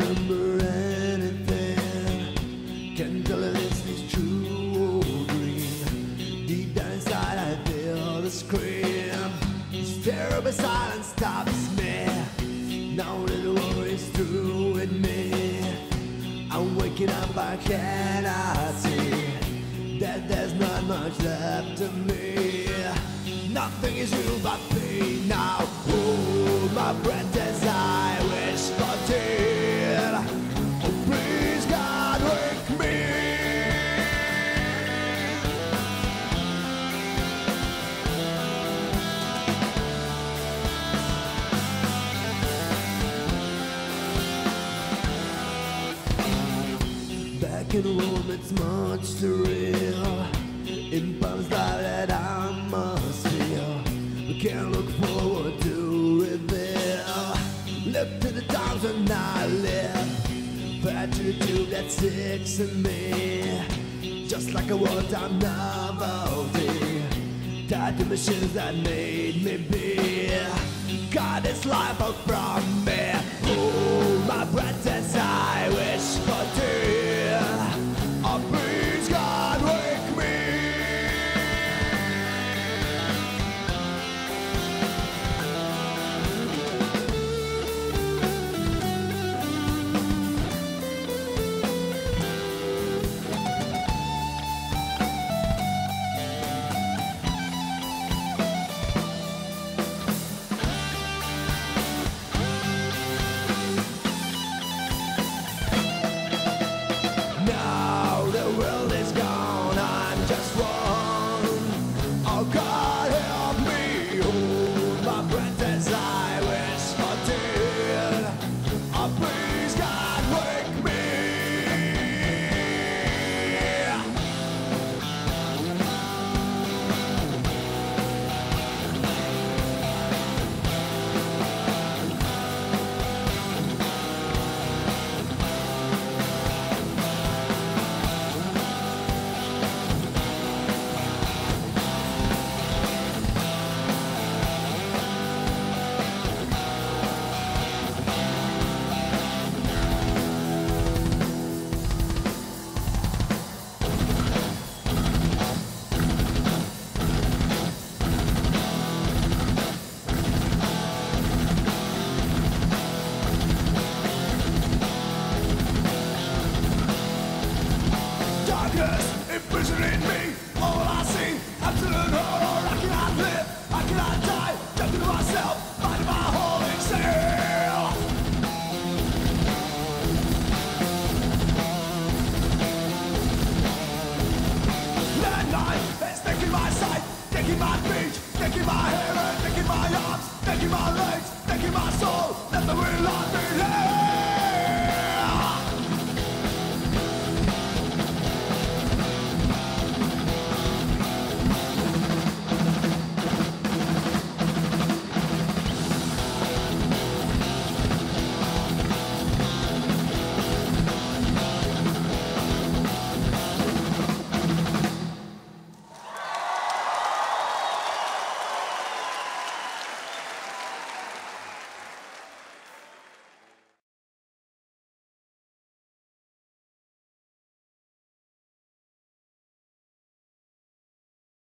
remember anything. Can't tell if this is true or dream. Deep down inside I feel the scream. This terrible silence stops me. Now that the war is through with me, I'm waking up, I cannot see that there's not much left of me. Nothing is real but pain now. Hold my breath as I wish for death. Oh, please God, wake me. Back in Rome, it's much too real. Impulse that I must feel. We can't look forward to reveal. Look to the times when I live. Back to the tube that sticks in me. Just like a wartime novelty. Tied to machines that made me be. Got this life out from me. Hold my breath as I wish for death. Oh, please God, wake me. The world is gone, I'm just one. Oh God, help me. Hold my breath as I wish for death. Oh, please God, wake me. Imprisoning me, all I see, absolute horror. I cannot live, I cannot die, death to myself, fighting my holding cell. That night is taking my sight, taking my speech, taking my hair, and taking my arms, taking my legs, taking my soul. Let the will not be here.